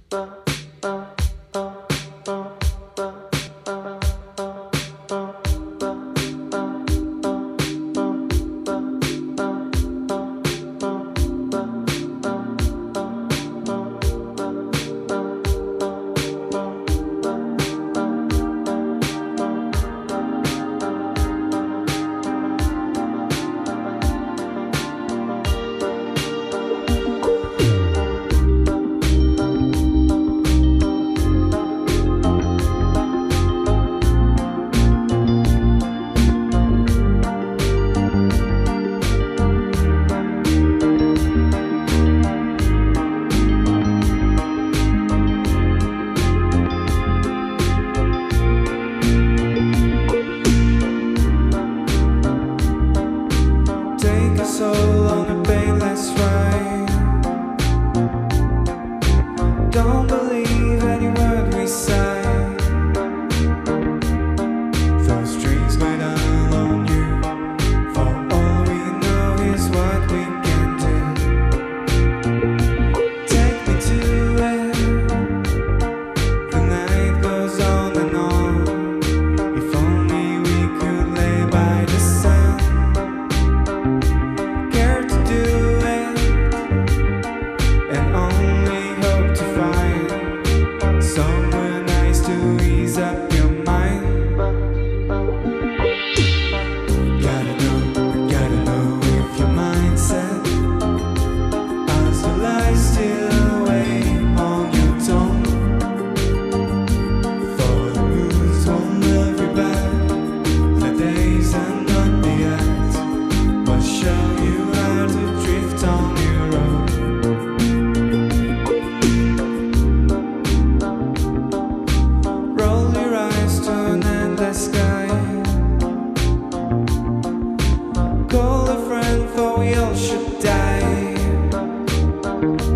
Take us all on a painless ride. Don't believe any word we say. Those dreams might alone you. For all we know is what we can do. Take me to it. The night goes on and on. If only we could lay by the sun. Somewhere nice to ease up your mind. Gotta know if your mindset as the light still away on your tongue. For the moons won't love you back. The days and not the act will show you how to drift on your own. Sky. Call a friend, for we all should die.